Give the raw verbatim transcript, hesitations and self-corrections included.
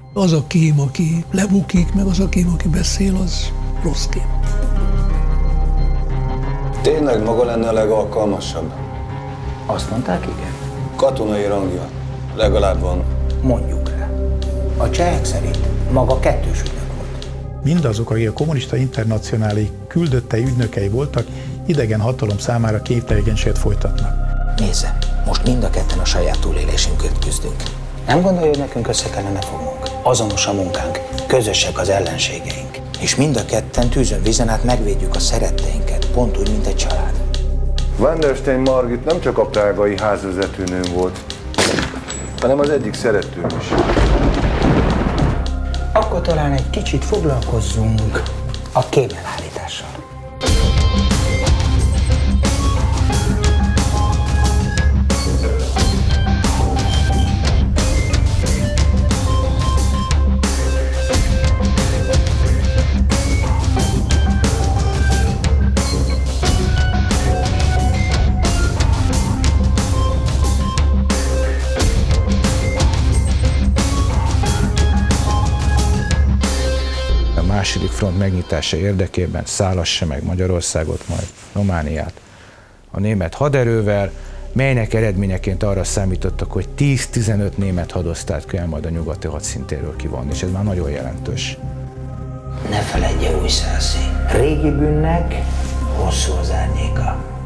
Az a kém, aki lebukik, meg az a kém, aki beszél, az rossz kém. Tényleg maga lenne a legalkalmasabb? Azt mondták, igen. Katonai rangja. Legalább van. Mondjuk rá. A csehek szerint maga kettős ügynök volt. Mindazok, akik a kommunista internacionális küldöttei, ügynökei voltak, idegen hatalom számára képtelenséget folytatnak. Nézze, most mind a ketten a saját túlélésünkért küzdünk. Nem gondolja, hogy nekünk össze kellene fognunk? Azonos a munkánk, közösek az ellenségeink. És mind a ketten tűzön vízen át megvédjük a szeretteinket, pont úgy, mint egy család. Van der Steen Margit nem csak a prágai házvezetőnőm volt, hanem az egyik szeretőm is. Akkor talán egy kicsit foglalkozzunk a kémelállítással. A második front megnyitása érdekében szálassa meg Magyarországot, majd Romániát a német haderővel, melynek eredményeként arra számítottak, hogy tíz-tizenöt német hadosztályt kell majd a nyugati hadszintéről kivonni, és ez már nagyon jelentős. Ne feledje, újszászi, régi bűnnek hosszú az árnyéka.